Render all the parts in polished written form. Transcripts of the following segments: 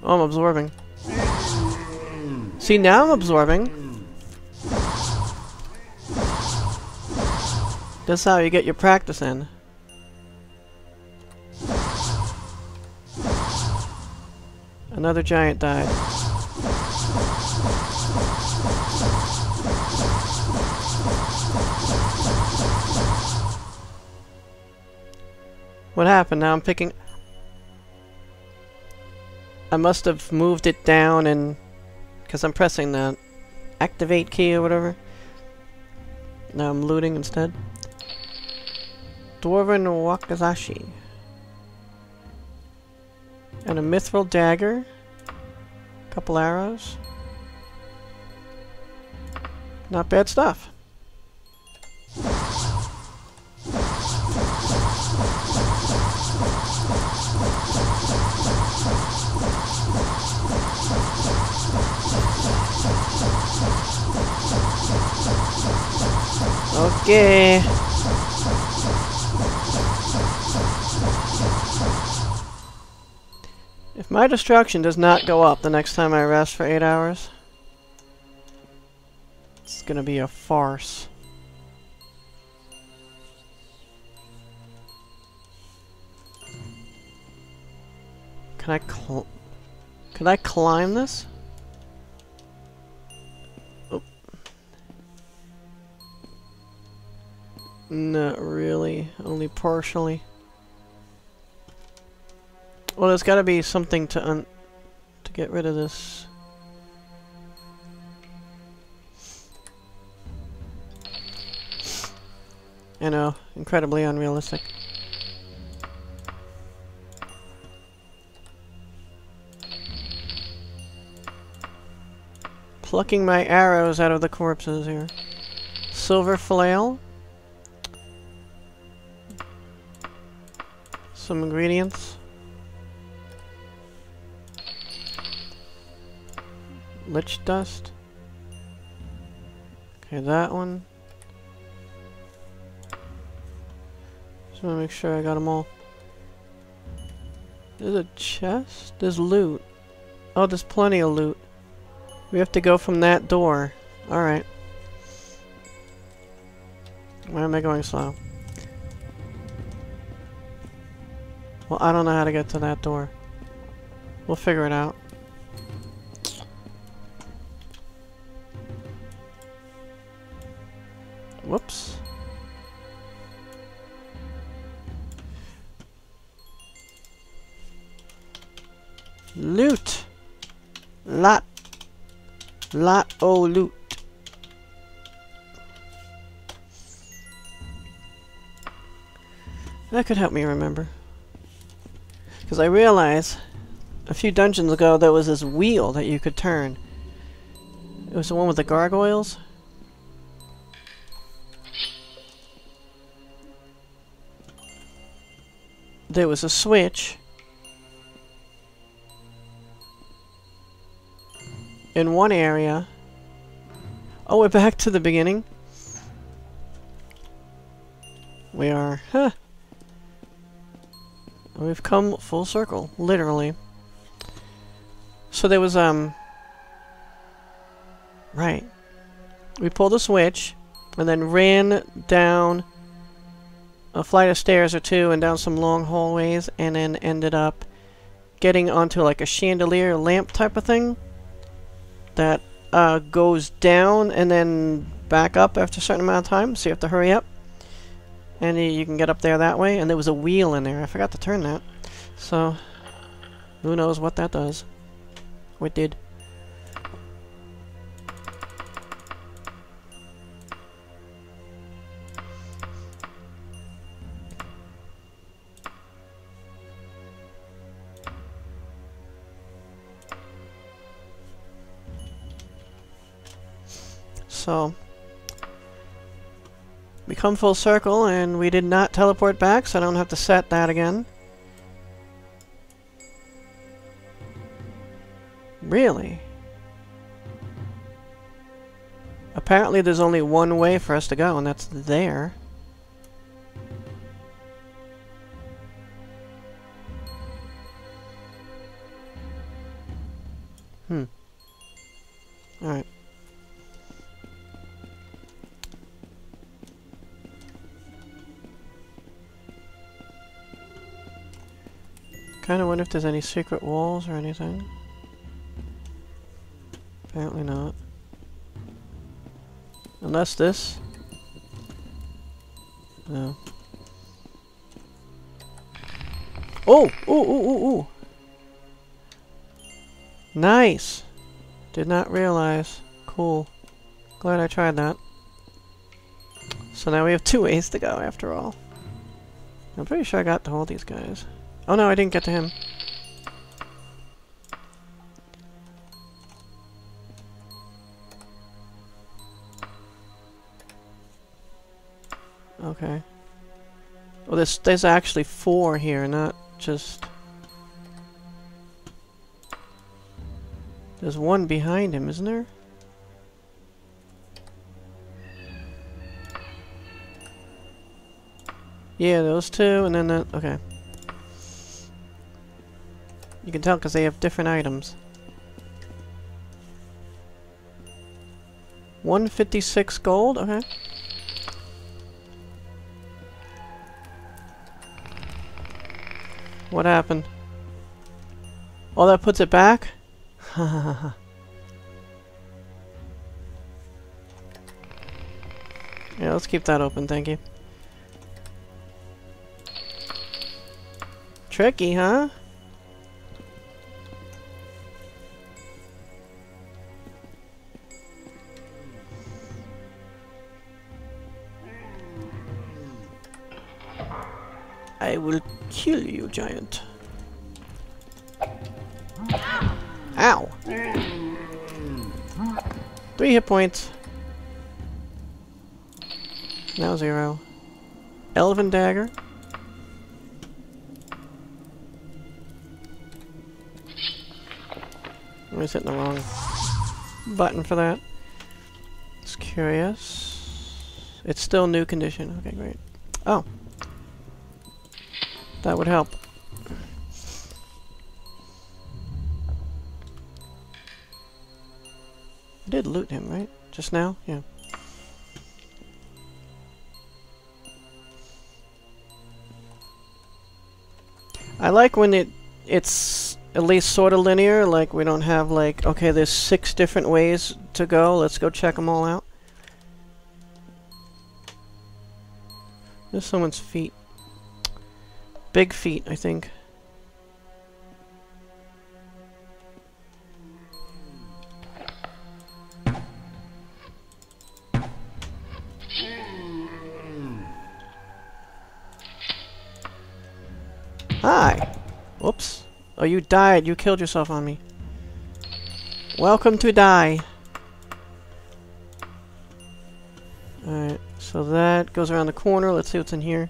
Oh, I'm absorbing. See, now I'm absorbing. That's how you get your practice in. Another giant died. What happened? Now I'm picking... I must have moved it down and... because I'm pressing the activate key or whatever. Now I'm looting instead. Dwarven Wakizashi. And a mithril dagger. Couple arrows. Not bad stuff. Okay. If my destruction does not go up the next time I rest for 8 hours, it's gonna be a farce. Can I climb this? Oh. Not really, only partially. Well, there's got to be something to get rid of this. I know, incredibly unrealistic. Plucking my arrows out of the corpses here. Silver flail. Some ingredients. Lich dust. Okay, that one. Just want to make sure I got them all. There's a chest? There's loot. Oh, there's plenty of loot. We have to go from that door. Alright. Why am I going slow? Well, I don't know how to get to that door. We'll figure it out. Whoops. Loot! Lot o' loot. That could help me remember. Because I realized a few dungeons ago there was this wheel that you could turn. It was the one with the gargoyles. There was a switch in one area. Oh, we're back to the beginning. We are, huh. We've come full circle, literally. So there was, right. We pulled a switch, and then ran down a flight of stairs or two, and down some long hallways, and then ended up getting onto like a chandelier lamp type of thing that goes down and then back up after a certain amount of time, so you have to hurry up. And you can get up there that way, and there was a wheel in there. I forgot to turn that. So, who knows what that does. Or it did. So, we come full circle, and we did not teleport back, so I don't have to set that again. Really? Apparently there's only one way for us to go, and that's there. Alright. Kinda wonder if there's any secret walls or anything. Apparently not. Unless this. No. Oh! Ooh, ooh, ooh, ooh! Nice! Did not realize. Cool. Glad I tried that. So now we have 2 ways to go after all. I'm pretty sure I got to all these guys. Oh no, I didn't get to him. Okay. Well, there's actually 4 here, not just... There's 1 behind him, isn't there? Yeah, those 2, and then that... Okay. You can tell because they have different items. 156 gold? Okay. What happened? Oh, that puts it back? Yeah, let's keep that open, thank you. Tricky, huh? I will kill you, giant. Ow! 3 hit points. Now 0. Elven dagger. I was hitting the wrong button for that. It's curious. It's still new condition. Okay, great. Oh. That would help. I did loot him, right? Just now? Yeah. I like when it's at least sort of linear, like we don't have like, okay, there's 6 different ways to go, let's go check them all out. There's someone's feet. Big feet, I think. Hi! Whoops. Oh, you died. You killed yourself on me. Welcome to die. Alright, so that goes around the corner. Let's see what's in here.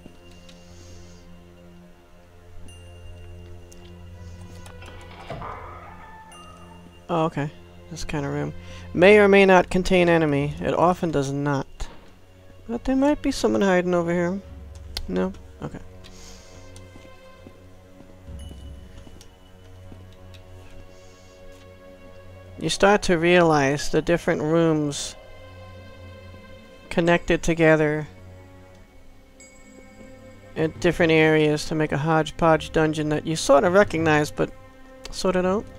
Oh, okay. This kind of room. May or may not contain enemy. It often does not. But there might be someone hiding over here. No? Okay. You start to realize the different rooms connected together in different areas to make a hodgepodge dungeon that you sort of recognize, but sort of don't.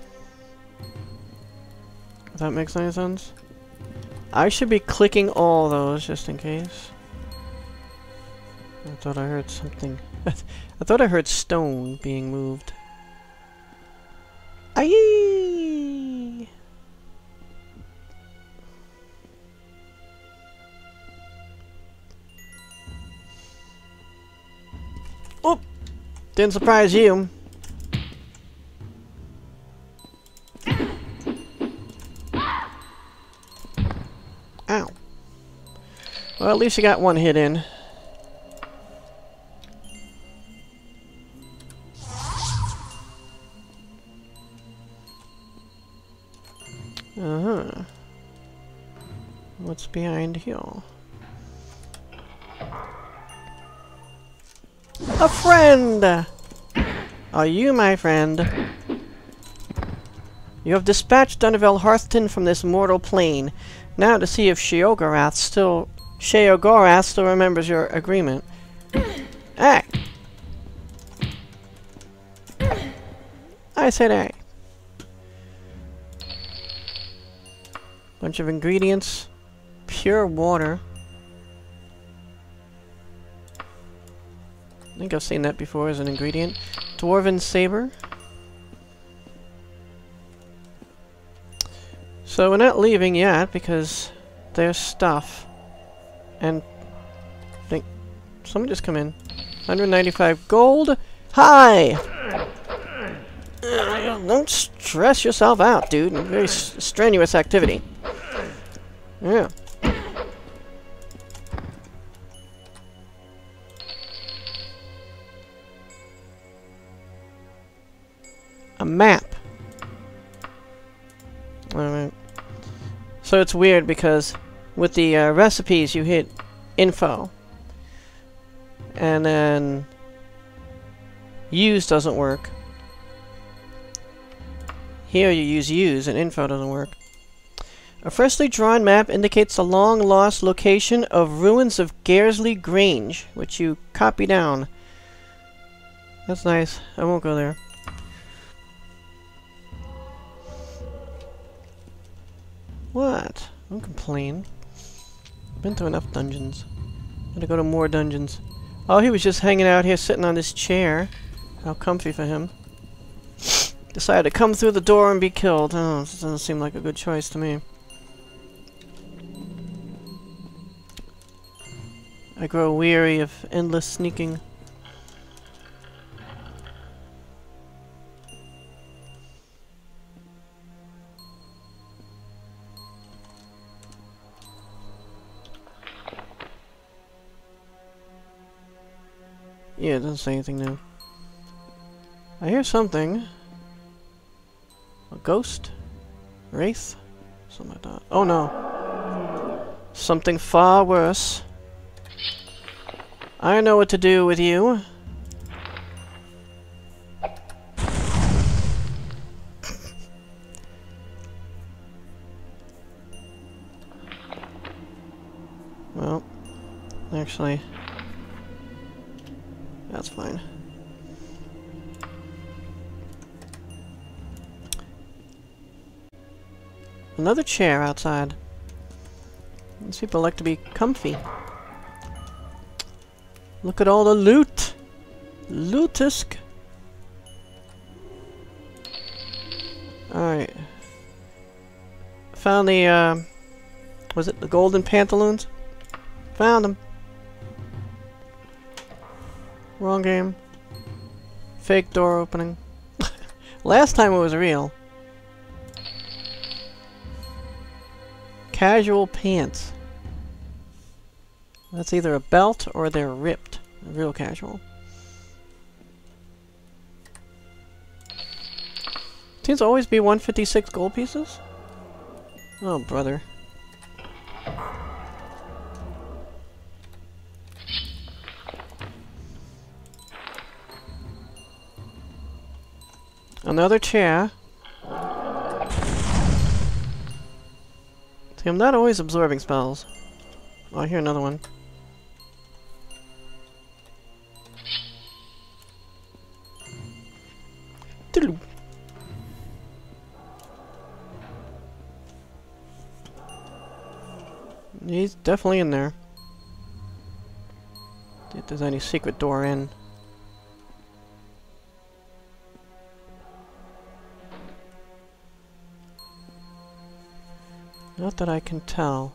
If that makes any sense. I should be clicking all those just in case. I thought I heard something. I thought I heard stone being moved. Aye! Oh! Didn't surprise you. Ow. Well, at least you got 1 hit in. Uh-huh. What's behind here? A friend! Are you my friend? You have dispatched Dunnerville Hearthton from this mortal plane. Now to see if Sheogorath still remembers your agreement. Hey! I said hey. Bunch of ingredients. Pure water. I think I've seen that before as an ingredient. Dwarven saber. So we're not leaving yet because there's stuff. And I think someone just come in. 195 gold. Hi! Don't stress yourself out, dude. Very strenuous activity. Yeah. A map. Alright. So it's weird because with the recipes you hit info. And then use doesn't work. Here you use and info doesn't work. A freshly drawn map indicates the long-lost location of ruins of Garesley Grange, which you copy down. That's nice. I won't go there. What? Don't complain. Been through enough dungeons. Gotta go to more dungeons. Oh, he was just hanging out here sitting on this chair. How comfy for him. Decided to come through the door and be killed. Oh, this doesn't seem like a good choice to me. I grow weary of endless sneaking. Yeah, it doesn't say anything new. I hear something. A ghost? Wraith? Something like that. Oh no. Something far worse. I know what to do with you. Well, actually, that's fine. Another chair outside. These people like to be comfy. Look at all the loot! Lootisk! Alright. Found the, was it the golden pantaloons? Found them. Wrong game. Fake door opening. Last time it was real. Casual pants. That's either a belt or they're ripped. Real casual. Seems to always be 156 gold pieces? Oh, brother. Another chair. See, I'm not always absorbing spells. Oh, I hear another one. He's definitely in there. See if there's any secret door in. Not that I can tell.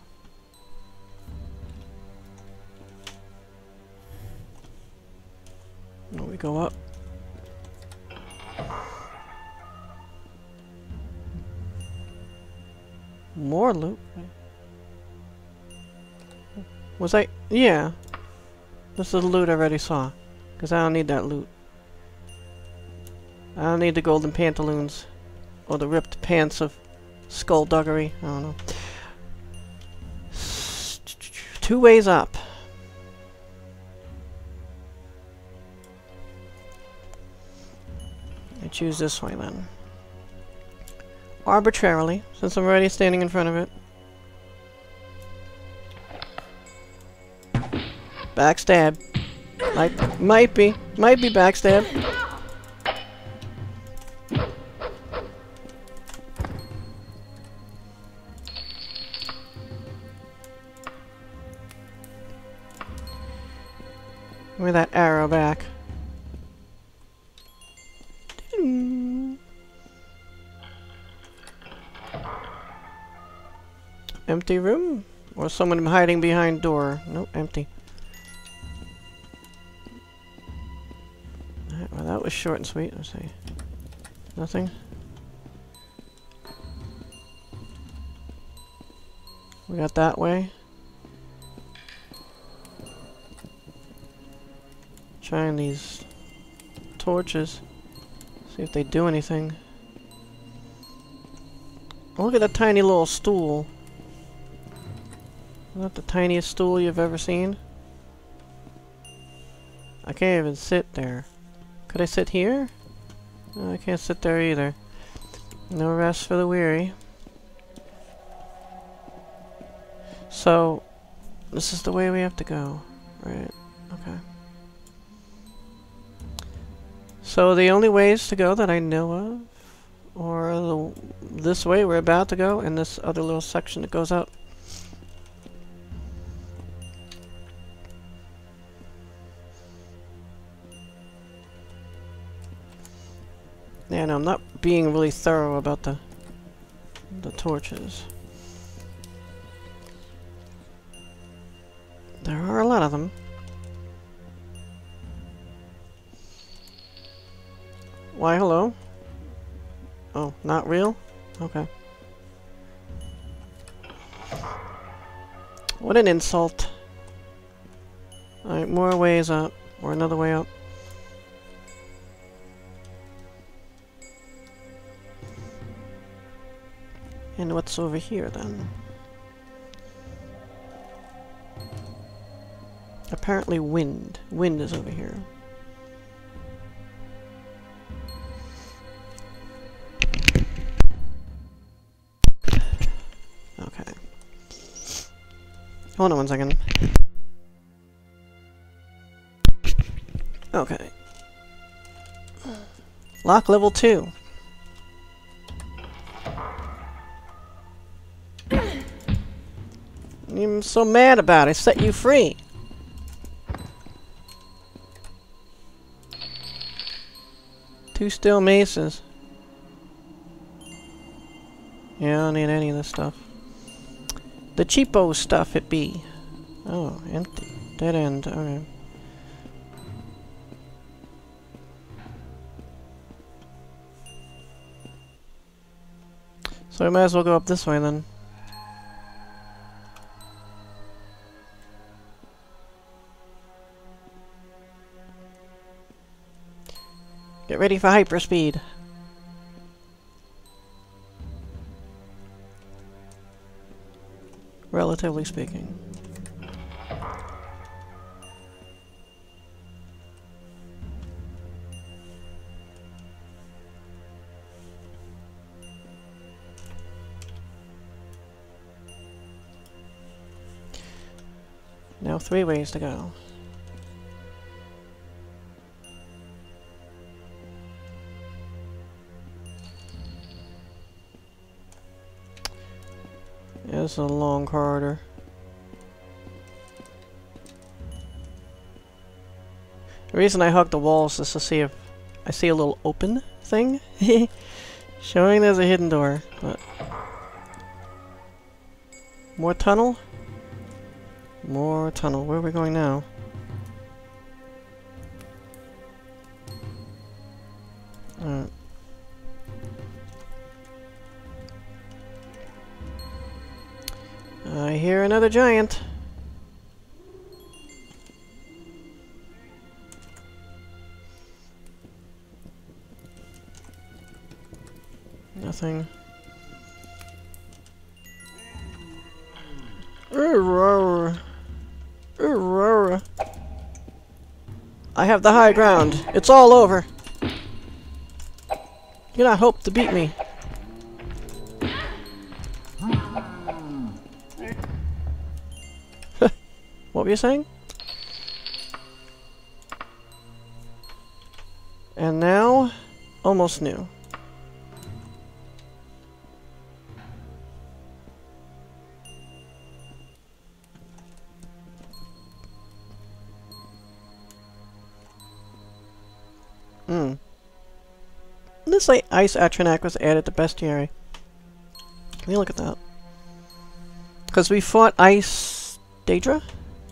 Oh, we go up. More loot? Was I? Yeah. This is the loot I already saw. Because I don't need that loot. I don't need the golden pantaloons. Or the ripped pants of skullduggery. I don't know. 2 ways up. I choose this way then. arbitrarily, since I'm already standing in front of it. Backstab. Might be backstab. Give me that arrow back. Empty room? Or someone hiding behind door? Nope, empty. Alright, well that was short and sweet. Let's see. Nothing? We got that way. Trying these torches. See if they do anything. Oh, look at that tiny little stool. Isn't that the tiniest stool you've ever seen? I can't even sit there. Could I sit here? No, I can't sit there either. No rest for the weary. So, this is the way we have to go, right? Okay. So the only ways to go that I know of, or this way we're about to go, and this other little section that goes up. Yeah, no, I'm not being really thorough about the torches. There are a lot of them. Why, hello? Oh, not real? Okay. What an insult. Alright, more ways up. Or another way up. And what's over here, then? Apparently wind. Wind is over here. Okay. Hold on one second. Okay. Lock level 2. I'm so mad about it. I set you free. Two steel maces. Yeah, I don't need any of this stuff. The cheapo stuff it be. Oh, empty. Dead end. Okay. So I might as well go up this way then. Get ready for hyperspeed. Relatively speaking. Now 3 ways to go. Yeah, this is a long corridor. The reason I hug the walls is to see if I see a little open thing. Showing there's a hidden door, but... More tunnel? More tunnel. Where are we going now? Alright. I hear another giant. Nothing. I have the high ground. It's all over. You cannot hope to beat me. What were you saying? And now, almost new. This like Ice Atronak was added to Bestiary. Let me look at that. Because we fought Ice Daedra?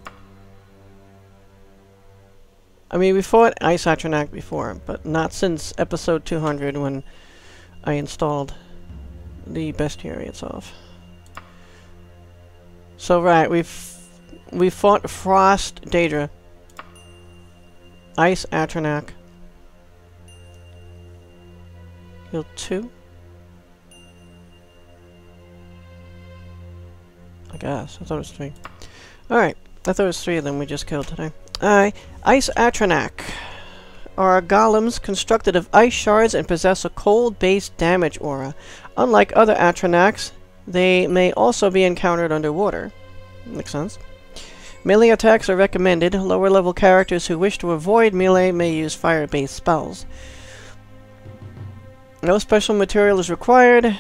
I mean, we fought Ice Atronak before, but not since episode 200 when I installed the Bestiary itself. So right, we fought Frost Daedra, Ice Atronak. Heal 2? I guess. I thought it was 3. Alright. I thought it was 3 of them we just killed today. Alright. Ice Atronak are golems constructed of ice shards and possess a cold-based damage aura. Unlike other Atronaks, they may also be encountered underwater. Makes sense. Melee attacks are recommended. Lower-level characters who wish to avoid melee may use fire-based spells. No special material is required.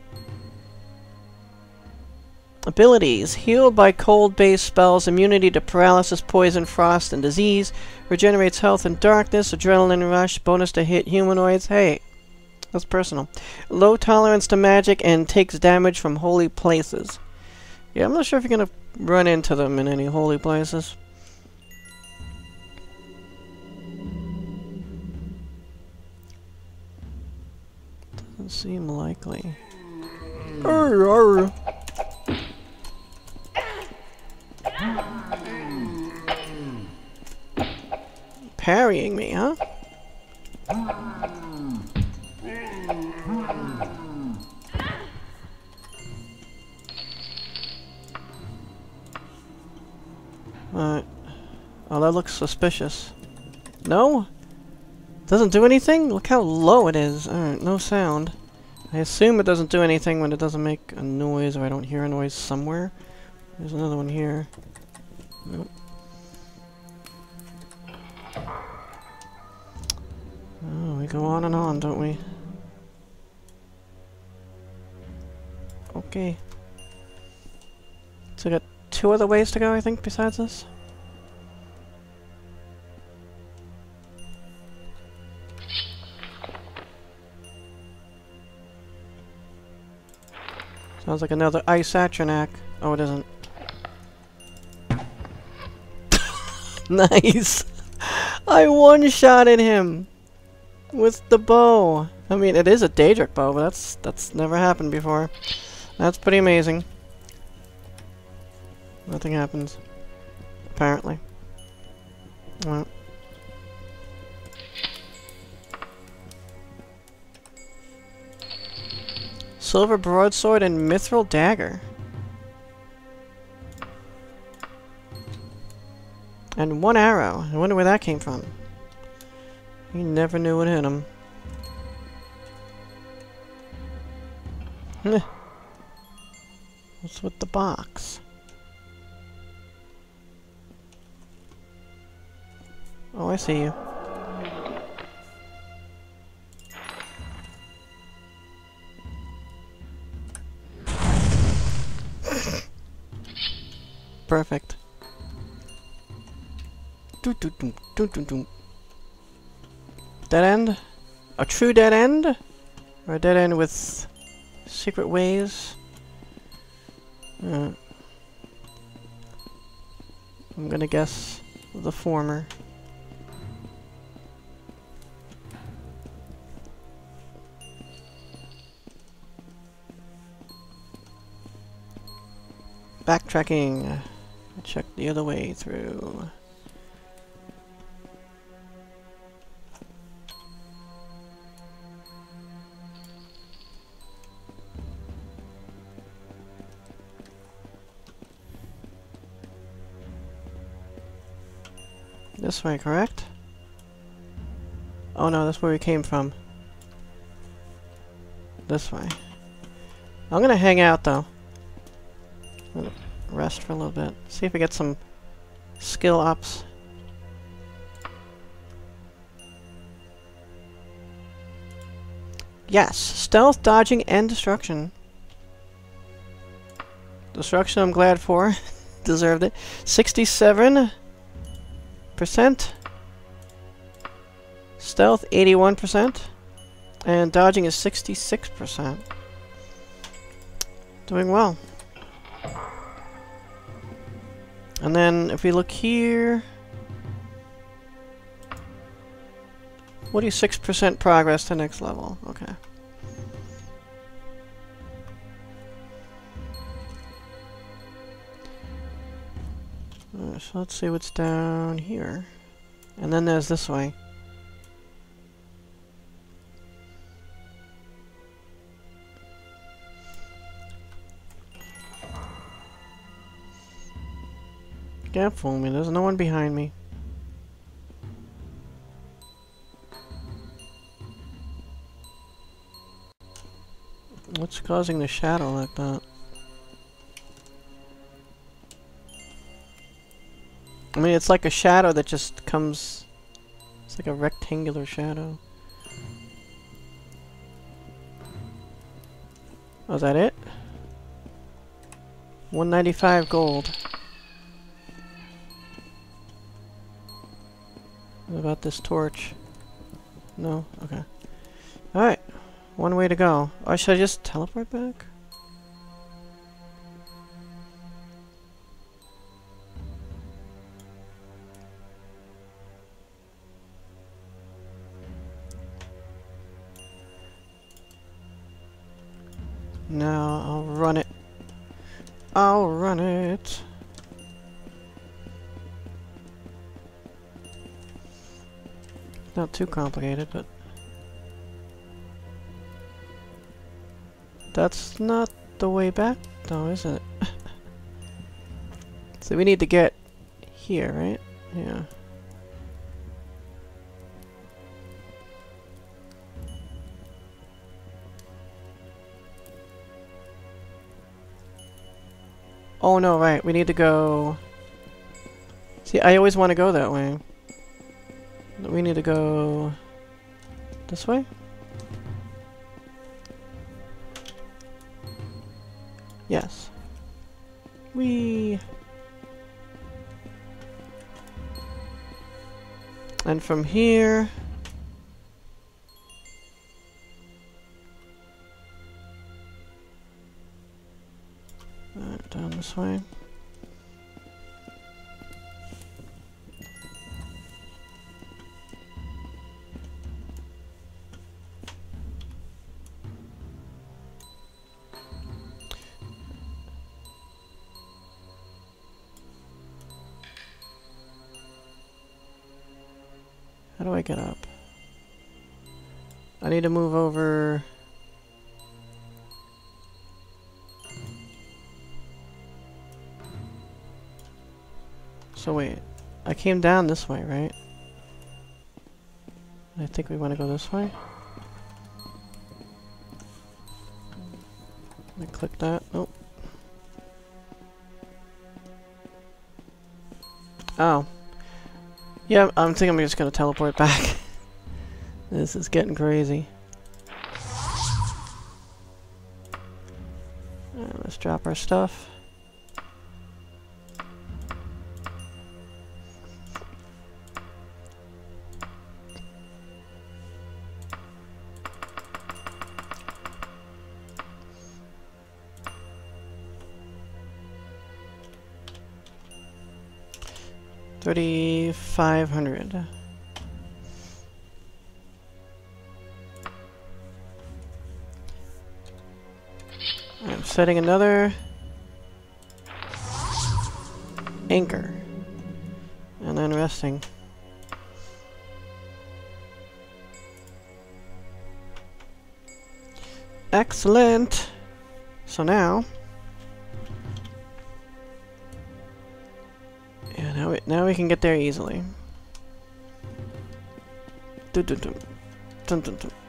Abilities. Healed by cold-based spells, immunity to paralysis, poison, frost, and disease. Regenerates health and darkness, adrenaline rush, bonus to hit humanoids. Hey, that's personal. Low tolerance to magic and takes damage from holy places. Yeah, I'm not sure if you're gonna run into them in any holy places. Doesn't seem likely. Arr, arr. Parrying me, huh? Alright. Oh, that looks suspicious. No? Doesn't do anything? Look how low it is. Alright, no sound. I assume it doesn't do anything when it doesn't make a noise or I don't hear a noise somewhere. There's another one here. Nope. Oh, we go on and on, don't we? Okay. So we got 2 other ways to go, I think, besides this? Sounds like another Ice Atronak. Oh, it isn't. Nice! I one-shotted him! With the bow! I mean, it is a Daedric bow, but that's never happened before. That's pretty amazing. Nothing happens. Apparently. Well. Silver broadsword and mithril dagger. And 1 arrow. I wonder where that came from. He never knew what hit him. What's with the box? Oh, I see you. Perfect. Dead end? A true dead end? Or a dead end with secret ways? I'm gonna guess the former. Backtracking. Check the other way through. This way, correct? Oh no, that's where we came from. This way. I'm gonna hang out though. Rest for a little bit. See if we get some skill ups. Yes, stealth, dodging, and destruction. Destruction I'm glad for. Deserved it. 67%. Stealth 81%. And dodging is 66%. Doing well. And then if we look here, 46% progress to next level. Okay. So let's see what's down here. And then there's this way. Can't fool me, there's no one behind me. What's causing the shadow like that? I mean, it's like a shadow that just comes... It's like a rectangular shadow. Oh, is that it? 195 gold. What about this torch? No? Okay. Alright. One way to go. Or should I just teleport back? No, I'll run it. I'll run it. Not too complicated, but... That's not the way back, though, is it? So we need to get here, right? Yeah. Oh no, right, we need to go... See, I always want to go that way. We need to go... this way? Yes. And from here... down this way. How do I get up? I need to move over... So wait, I came down this way, right? I think we want to go this way. Let me click that. Nope. Oh. Yeah, I'm thinking I'm just gonna teleport back. This is getting crazy. Alright, let's drop our stuff. $3,500. I'm setting another anchor and then resting. Excellent. So now, yeah, now we can get there easily. Dun, dun, dun. Dun, dun, dun.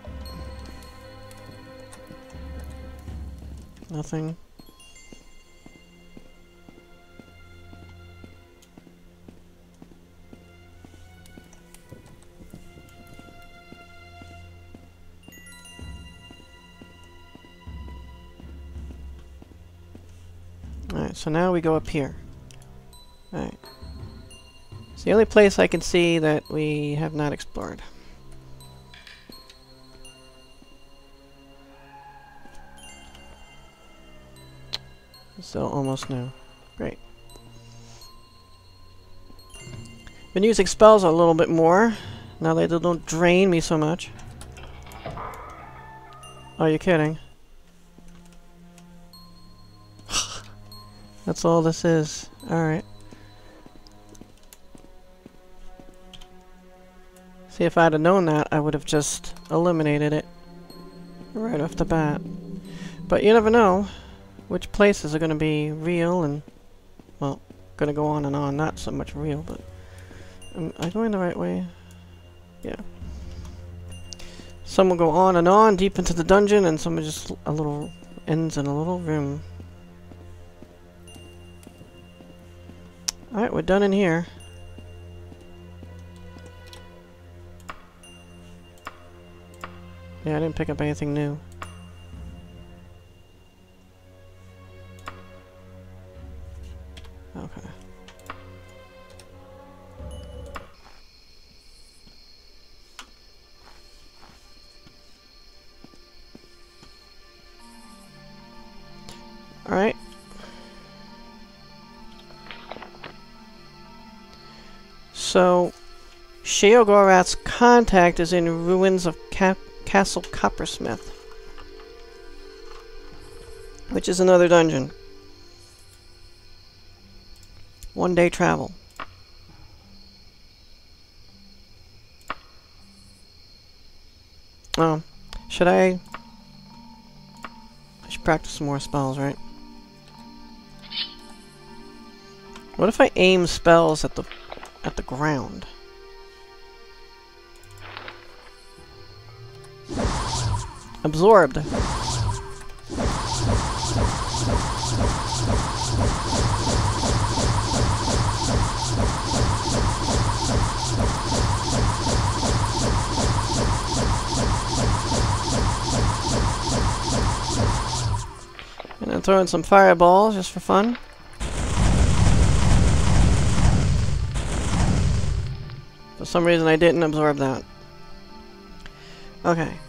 Nothing. so now we go up here. Alright. It's the only place I can see that we have not explored. So almost no. Great. Been using spells a little bit more. Now they don't drain me so much. Oh, you're kidding. That's all this is. Alright. See, if I'd have known that, I would have just eliminated it right off the bat. But you never know which places are going to be real and, well, going to go on and on. Not so much real, but... Am I going the right way? Yeah. Some will go on and on, deep into the dungeon, and some are just a little... ends in a little room. Alright, we're done in here. Yeah, I didn't pick up anything new. Okay. Alright. So, Sheogorath's contact is in ruins of Castle Coppersmith, which is another dungeon. 1 day travel. Oh, should I should practice some more spells, right? What if I aim spells at the ground? Absorbed. And then throw in some fireballs just for fun. For some reason I didn't absorb that. Okay.